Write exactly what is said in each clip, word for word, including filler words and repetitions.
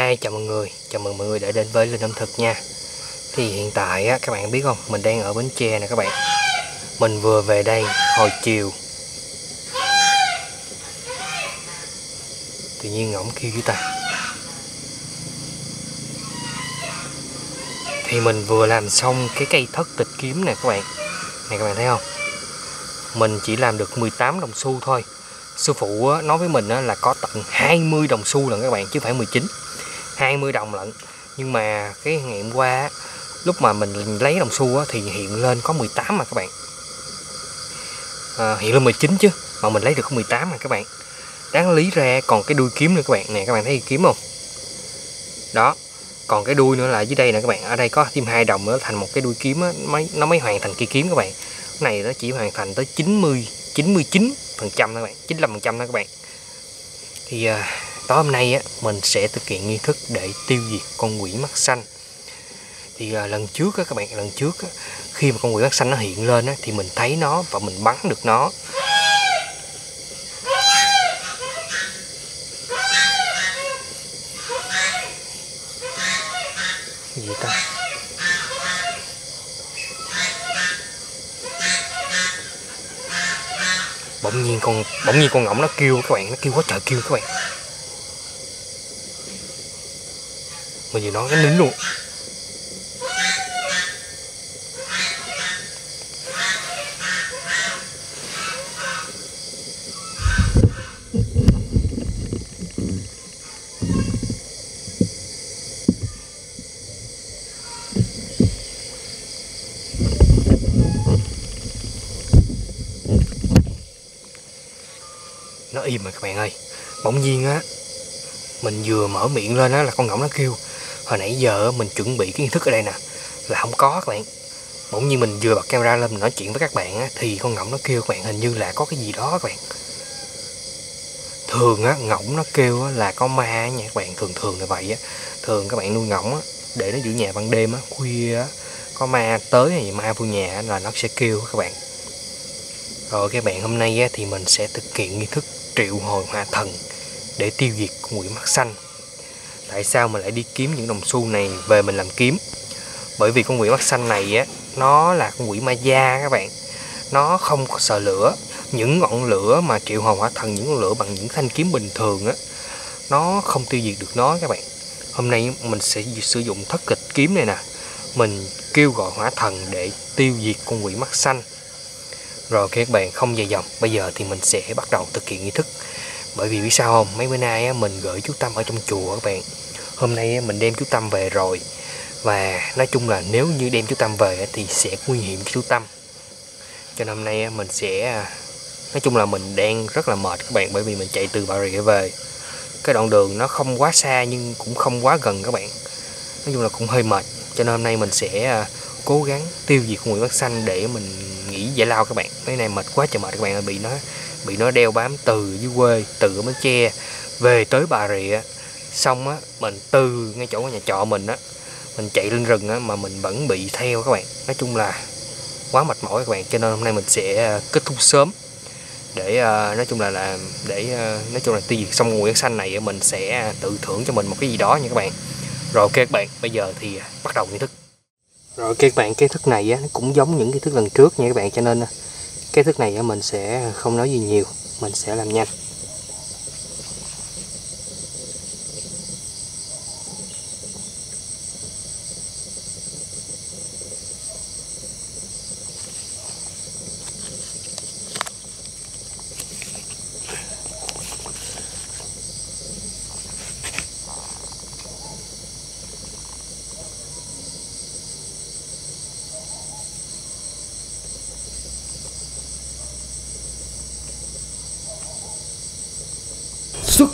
Hi, chào mọi người, chào mừng mọi người đã đến với Linh Ẩm Thực nha. Thì hiện tại á, các bạn biết không, mình đang ở Bến Tre nè các bạn. Mình vừa về đây hồi chiều. Tự nhiên ngỗng kêu với ta. Thì mình vừa làm xong cái cây thất tịch kiếm nè các bạn. Này các bạn thấy không? Mình chỉ làm được mười tám đồng xu thôi. Sư phụ á, nói với mình á, là có tận hai mươi đồng xu lận các bạn, chứ không phải mười chín. hai mươi đồng lận. Nhưng mà cái ngày hôm qua á, lúc mà mình lấy đồng xu á, thì hiện lên có mười tám mà các bạn. À, hiện lên mười chín chứ, mà mình lấy được có mười tám mà các bạn. Đáng lý ra còn cái đuôi kiếm nữa các bạn. Nè các bạn thấy kiếm không? Đó. Còn cái đuôi nữa là dưới đây nè các bạn. Ở đây có thêm hai đồng nữa thành một cái đuôi kiếm á, mới nó mới hoàn thành cây kiếm các bạn. Cái này nó chỉ hoàn thành tới chín mươi, chín mươi chín phần trăm các bạn, chín mươi lăm phần trăm đó các bạn. Thì à, tối hôm nay á, mình sẽ thực hiện nghi thức để tiêu diệt con quỷ mắt xanh. Thì à, lần trước á, các bạn, lần trước á, khi mà con quỷ mắt xanh nó hiện lên á, thì mình thấy nó và mình bắn được nó. Gì vậy ta? Bỗng nhiên con bỗng nhiên con ngỗng nó kêu các bạn, nó kêu quá trời kêu các bạn. Mình vừa nói cái nín luôn. Nó im rồi các bạn ơi. Bỗng nhiên á, mình vừa mở miệng lên á là con ngỗng nó kêu. Hồi nãy giờ mình chuẩn bị cái nghi thức ở đây nè là không có các bạn. Bỗng nhiên mình vừa bật camera lên mình nói chuyện với các bạn á, thì con ngỗng nó kêu các bạn, hình như là có cái gì đó các bạn. Thường á, ngỗng nó kêu á, là có ma nha các bạn, thường thường là vậy á. Thường các bạn nuôi ngỗng á, để nó giữ nhà ban đêm á, khuya á, có ma tới hay ma vô nhà á, là nó sẽ kêu các bạn. Rồi các bạn, hôm nay á, thì mình sẽ thực hiện nghi thức triệu hồi hỏa thần để tiêu diệt con quỷ mắt xanh. Tại sao mình lại đi kiếm những đồng xu này về mình làm kiếm? Bởi vì con quỷ mắt xanh này á, nó là con quỷ ma da các bạn. Nó không có sợ lửa. Những ngọn lửa mà triệu hồi hỏa thần, những ngọn lửa bằng những thanh kiếm bình thường á, nó không tiêu diệt được nó các bạn. Hôm nay mình sẽ sử dụng thất kịch kiếm này nè. Mình kêu gọi hỏa thần để tiêu diệt con quỷ mắt xanh. Rồi các bạn, không dài dòng, bây giờ thì mình sẽ bắt đầu thực hiện nghi thức. Bởi vì biết sao không, mấy bữa nay á, mình gửi chú Tâm ở trong chùa các bạn. Hôm nay á, mình đem chú Tâm về rồi. Và nói chung là nếu như đem chú Tâm về á, thì sẽ nguy hiểm cho chú Tâm. Cho nên hôm nay á, mình sẽ... Nói chung là mình đang rất là mệt các bạn. Bởi vì mình chạy từ Bà Rịa về. Cái đoạn đường nó không quá xa nhưng cũng không quá gần các bạn. Nói chung là cũng hơi mệt. Cho nên hôm nay mình sẽ cố gắng tiêu diệt con quỷ mắt xanh để mình nghỉ giải lao các bạn. Cái này mệt quá trời mệt các bạn, bị nó bị nó đeo bám từ dưới quê, từ Bến Tre về tới Bà Rịa, xong á mình từ ngay chỗ nhà trọ mình á, mình chạy lên rừng á mà mình vẫn bị theo các bạn. Nói chung là quá mệt mỏi các bạn, cho nên hôm nay mình sẽ kết thúc sớm để uh, nói chung là là để uh, nói chung là tiêu diệt xong con quỷ mắt xanh này, mình sẽ tự thưởng cho mình một cái gì đó nha các bạn. Rồi ok các bạn, bây giờ thì bắt đầu nghi thức. Rồi các bạn, cái thức này á, nó cũng giống những cái thức lần trước nha các bạn, cho nên cái thức này á, mình sẽ không nói gì nhiều, mình sẽ làm nhanh. Xuất.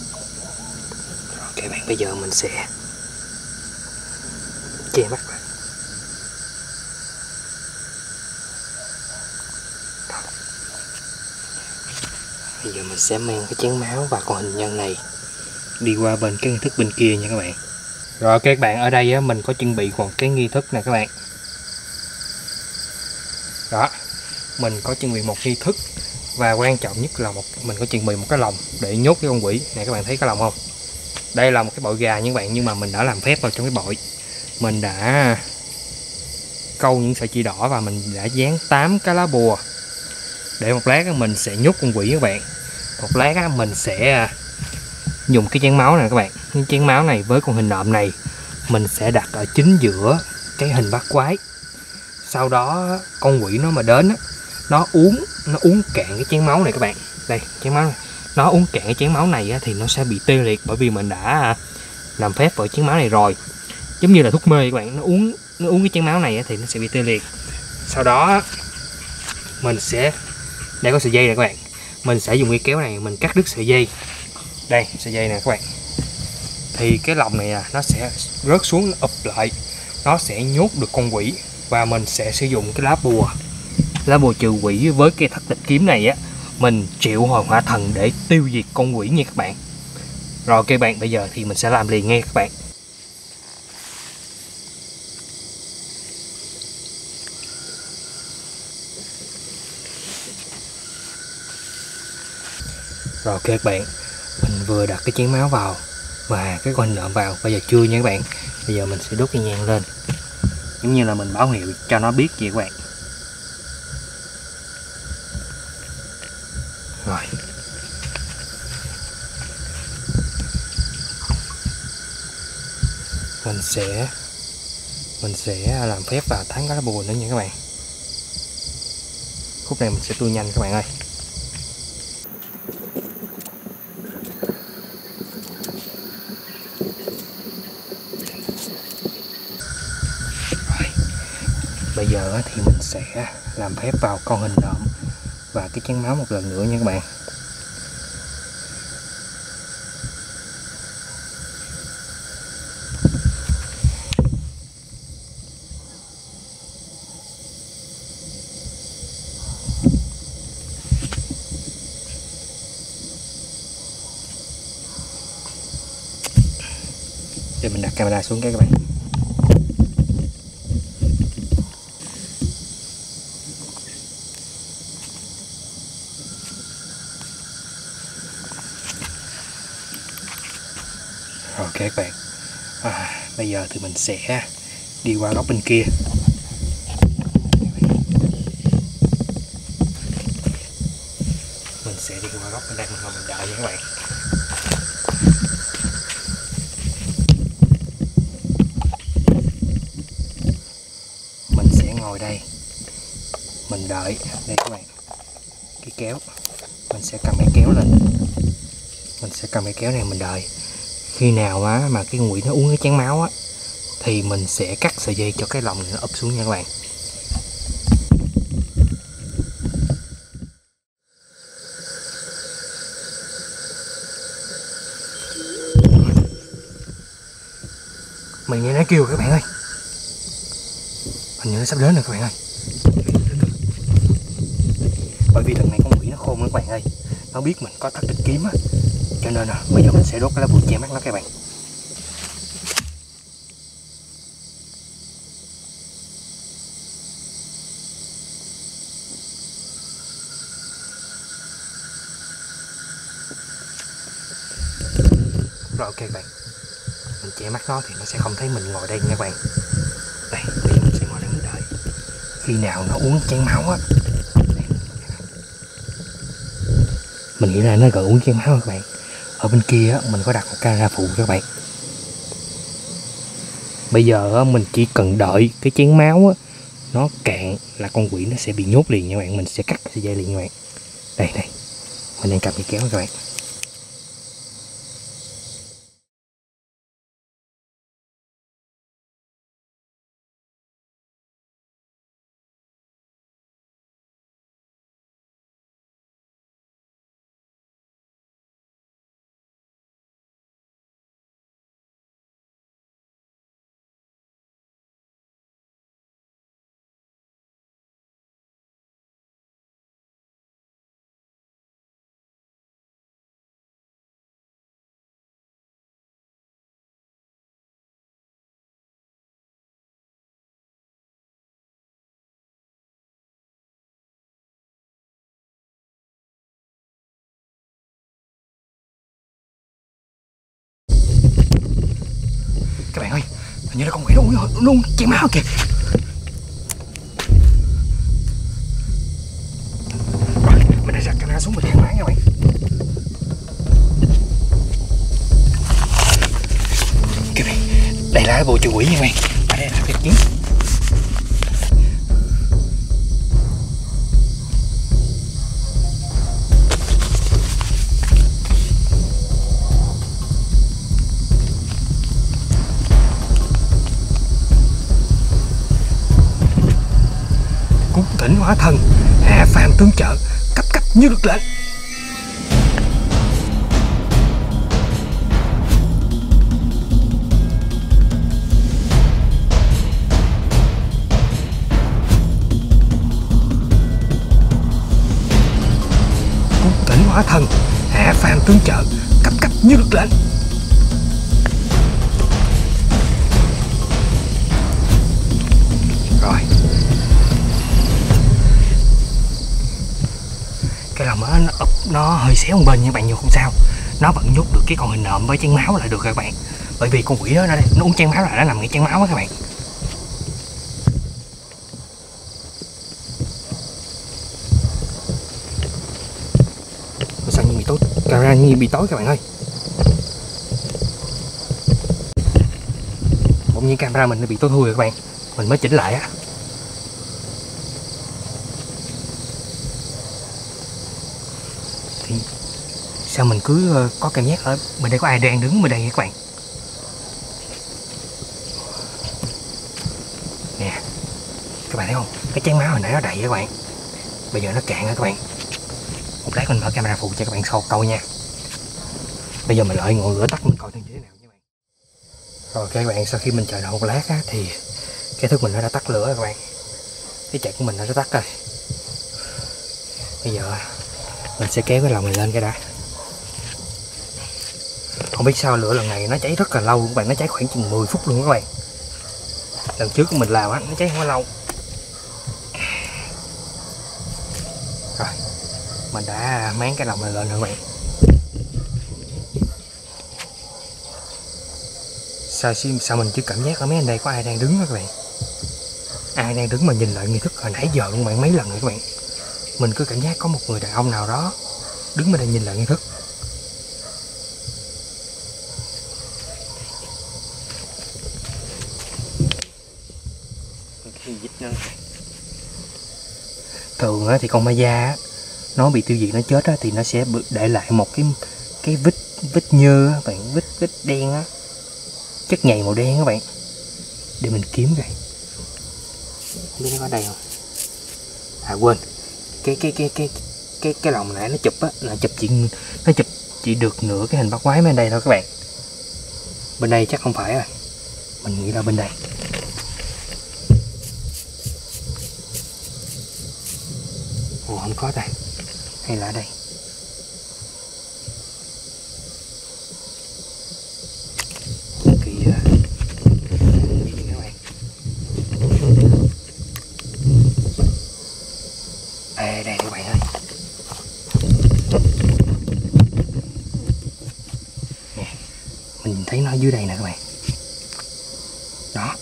Ok bạn, bây giờ mình sẽ che mắt lại. Bây giờ mình sẽ mang cái chén máu và con hình nhân này đi qua bên cái nghi thức bên kia nha các bạn. Rồi các bạn, ở đây á, mình có chuẩn bị một cái nghi thức nè các bạn. Đó, mình có chuẩn bị một nghi thức và quan trọng nhất là một mình có chuẩn bị một cái lồng để nhốt cái con quỷ này. Các bạn thấy cái lồng không? Đây là một cái bội gà nha các bạn, nhưng mà mình đã làm phép vào trong cái bội. Mình đã câu những sợi chỉ đỏ và mình đã dán tám cái lá bùa để một lát mình sẽ nhốt con quỷ các bạn. Một lát mình sẽ dùng cái chén máu này các bạn. Cái chén máu này với con hình nộm này mình sẽ đặt ở chính giữa cái hình bát quái. Sau đó con quỷ nó mà đến á, nó uống nó uống cạn cái chén máu này các bạn. Đây, chén máu này. Nó uống cạn cái chén máu này á, thì nó sẽ bị tê liệt, bởi vì mình đã làm phép vào chén máu này rồi. Giống như là thuốc mê các bạn, nó uống nó uống cái chén máu này á, thì nó sẽ bị tê liệt. Sau đó mình sẽ, đây có sợi dây nè các bạn, mình sẽ dùng cái kéo này mình cắt đứt sợi dây. Đây, sợi dây nè các bạn. Thì cái lồng này à, nó sẽ rớt xuống ụp lại, nó sẽ nhốt được con quỷ. Và mình sẽ sử dụng cái lá bùa lá bùa trừ quỷ với cái thất tịch kiếm này á, mình triệu hồi hỏa thần để tiêu diệt con quỷ nha các bạn. Rồi các bạn, bây giờ thì mình sẽ làm liền nghe các bạn. Rồi các bạn, mình vừa đặt cái chén máu vào và cái con nợm vào, bây giờ chưa nha các bạn. Bây giờ mình sẽ đốt cái nhang lên, giống như là mình báo hiệu cho nó biết vậy các bạn. Rồi, mình sẽ mình sẽ làm phép vào tán cái lá bùa nữa nha các bạn. Khúc này mình sẽ tua nhanh các bạn ơi. Rồi, bây giờ thì mình sẽ làm phép vào con hình nộm và cái chén máu một lần nữa nha các bạn. Để mình đặt camera xuống cái các bạn. Rồi các bạn, à, bây giờ thì mình sẽ đi qua góc bên kia. Mình sẽ đi qua góc bên đây, mình mình đợi nha các bạn. Mình sẽ ngồi đây, mình đợi. Đây các bạn, cái kéo, mình sẽ cầm cái kéo lên, mình sẽ cầm cái kéo này mình đợi. Khi nào á mà cái con quỷ nó uống cái chén máu á, thì mình sẽ cắt sợi dây cho cái lồng này nó úp xuống nha các bạn. Mình nghe nó kêu các bạn ơi, hình như nó sắp đến rồi các bạn ơi. Bởi vì lần này con quỷ nó khôn lắm các bạn ơi, nó biết mình có thất tịch kiếm á, cho nên là bây giờ mình sẽ đốt cái lá bùa che mắt nó các bạn. Rồi ok các bạn, mình che mắt nó thì nó sẽ không thấy mình ngồi đây nha các bạn. Đây, bây giờ mình sẽ ngồi đây mình đợi. Khi nào nó uống chén máu á, mình nghĩ là nó gần uống chén máu các bạn. Ở bên kia á, mình có đặt một camera phụ các bạn. Bây giờ á, mình chỉ cần đợi cái chén máu á, nó cạn là con quỷ nó sẽ bị nhốt liền nha các bạn. Mình sẽ cắt sợi dây liền nha các bạn. Đây đây, mình đang cầm cái kéo các bạn. Hình như là con quỷ luôn luôn chảy máu kìa. Rồi mình đã đặt camera xuống mình thang máy các bạn. Các bạn, đây là cái bộ trừ quỷ nha các bạn. Ở đây là cái kiến. Cúng thỉnh hóa thần, hạ phàm tương trợ, cấp cấp như được lệnh. Cúng thỉnh hóa thần, hạ phàm tương trợ, cấp cấp như được lệnh. Rồi. Cái lòng nó ập nó hơi xéo một bên nha các bạn, nhưng không sao, nó vẫn nhốt được cái con hình nộm với chén máu lại được các bạn, bởi vì con quỷ đó nó, nó uống chén máu là nó nằm ngay chén máu đó các bạn. Sao như bị tối, camera như bị tối các bạn ơi. Bỗng nhiên camera mình nó bị tối thui rồi các bạn, mình mới chỉnh lại á. Thì sao mình cứ có cảm giác ở bên đây có ai đang đứng bên đây các bạn. Nè các bạn thấy không, cái chén máu hồi nãy nó đầy các bạn, bây giờ nó cạn rồi các bạn. Một lát mình mở camera phụ cho các bạn sau câu nha. Bây giờ mình lại ngồi rửa tắt mình coi như thế nào nha các bạn. Rồi các bạn, sau khi mình chờ đợi một lát á, thì cái thức mình nó đã tắt lửa rồi các bạn. Cái chạy của mình nó đã tắt rồi. Bây giờ mình sẽ kéo cái lồng này lên cái đã. Không biết sao lửa lần này nó cháy rất là lâu các bạn, nó cháy khoảng chừng mười phút luôn các bạn. Lần trước của mình làm á, nó cháy không có lâu. Rồi, mình đã máng cái lồng này lên rồi các bạn. Sao, sao mình chỉ cảm giác ở mấy anh đây có ai đang đứng đó các bạn. Ai đang đứng mà nhìn lại nghi thức hồi nãy giờ luôn bạn, mấy lần rồi các bạn. Mình cứ cảm giác có một người đàn ông nào đó đứng bên đây nhìn lại nghi thức. Thường thì con ma da nó bị tiêu diệt, nó chết thì nó sẽ để lại một cái cái vết vết nhơ các bạn, vết vết đen á, chất nhầy màu đen các bạn. Để mình kiếm coi không biết nó có đây không. À quên, cái cái cái cái cái cái lồng nãy nó chụp á là chụp chỉ nó chụp chỉ được nửa cái hình bắt quái bên đây thôi các bạn. Bên đây chắc không phải rồi, mình nghĩ là bên đây. Ồ không có ta, hay là ở đây. Kìa các bạn. À đây các bạn ơi. Nè, mình thấy nó dưới đây nè các bạn. Đó.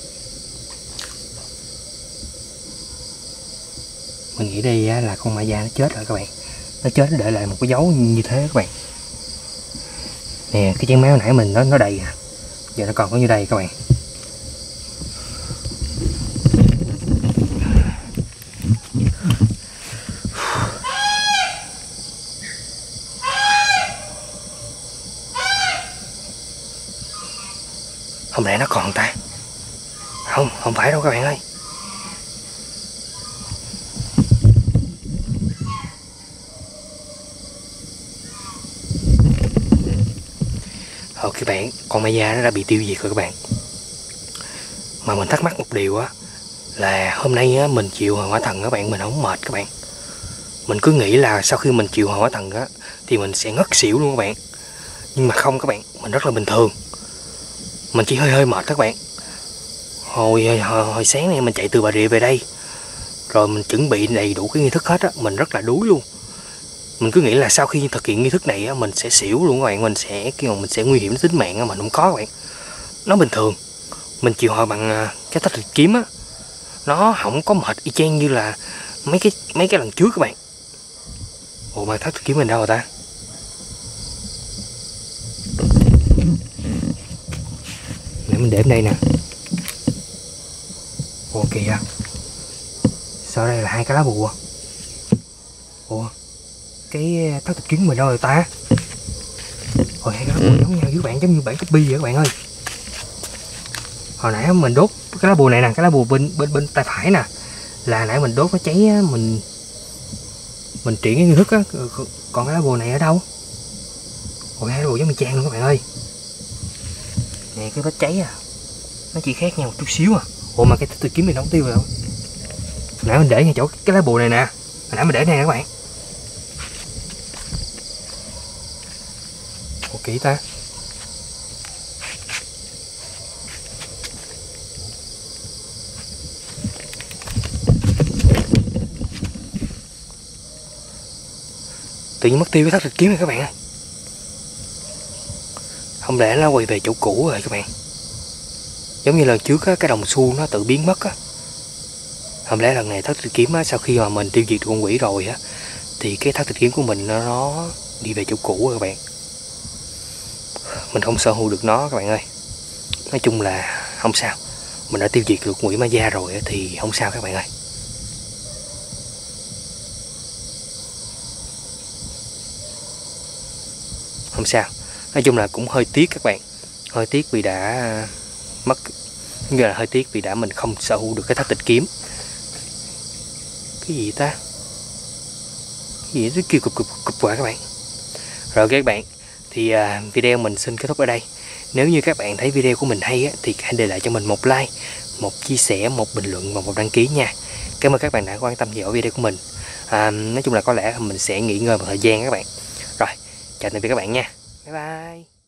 Mình nghĩ đây là con ma da nó chết rồi các bạn. Nó chết nó để lại một cái dấu như thế các bạn. Nè, cái chén máu nãy mình nó nó đầy à. Giờ nó còn có như đây các bạn. Không lẽ nó còn ta? Không, không phải đâu các bạn ơi. Thôi các bạn, con ma da nó đã bị tiêu diệt rồi các bạn. Mà mình thắc mắc một điều á, là hôm nay á, mình chịu hỏa thần các bạn, mình không mệt các bạn. Mình cứ nghĩ là sau khi mình chịu hỏa thần á thì mình sẽ ngất xỉu luôn các bạn. Nhưng mà không các bạn, mình rất là bình thường. Mình chỉ hơi hơi mệt các bạn. Hồi, hồi, hồi sáng nay mình chạy từ Bà Rịa về đây, rồi mình chuẩn bị đầy đủ cái nghi thức hết á, mình rất là đuối luôn. Mình cứ nghĩ là sau khi thực hiện nghi thức này á, mình sẽ xỉu luôn các bạn, mình sẽ kêu mình sẽ nguy hiểm đến tính mạng á, mình không có các bạn. Nó bình thường. mình chịu hồi bằng cái thất tuyệt kiếm á, nó không có mệt y chang như là mấy cái mấy cái lần trước các bạn. Ủa mà thất tuyệt kiếm mình đâu rồi ta? Để mình để bên đây nè. Ủa kìa, sao đây là hai cái lá bùa? Ủa cái thất tuyệt kiếm mình đâu rồi ta? Ôi hai cái lá bùa giống nhau với các bạn, giống như bản copy vậy các bạn ơi. Hồi nãy mình đốt cái lá bùa này nè, cái lá bùa bên bên bên tay phải nè, là nãy mình đốt nó cháy á, mình mình triển cái nghi thức á, còn cái lá bùa này ở đâu? Ôi hai lá bùa giống như trang luôn các bạn ơi. Nè cái vết cháy à, nó chỉ khác nhau một chút xíu à. Ủa mà cái tuyệt kiếm mình không tiêu rồi đâu. Nãy mình để ngay chỗ cái lá bùa này nè, hồi nãy mình để này nè các bạn. Ủa kỹ ta. Tự nhiên mất tiêu cái thất tuyệt kiếm này các bạn ơi. Không lẽ nó quay về chỗ cũ rồi các bạn. Giống như lần trước á, cái đồng xu nó tự biến mất á. Không lẽ lần này thất tuyệt kiếm á, sau khi mà mình tiêu diệt được con quỷ rồi á, thì cái thất tuyệt kiếm của mình nó, nó đi về chỗ cũ rồi các bạn. Mình không sở hữu được nó các bạn ơi. Nói chung là không sao, mình đã tiêu diệt được quỷ ma da rồi á, thì không sao các bạn ơi. Không sao, nói chung là cũng hơi tiếc các bạn. Hơi tiếc vì đã mất, như là hơi tiếc vì đã mình không sở hữu được cái thất tịch kiếm. Cái gì ta? Cái gì nó kêu cục cục cục quả các bạn. Rồi các bạn, thì uh, video mình xin kết thúc ở đây. Nếu như các bạn thấy video của mình hay á, thì hãy để lại cho mình một like, một chia sẻ, một bình luận và một đăng ký nha. Cảm ơn các bạn đã quan tâm theo dõi video của mình. À, nói chung là có lẽ mình sẽ nghỉ ngơi một thời gian các bạn. Rồi, chào tạm biệt các bạn nha. Bye bye.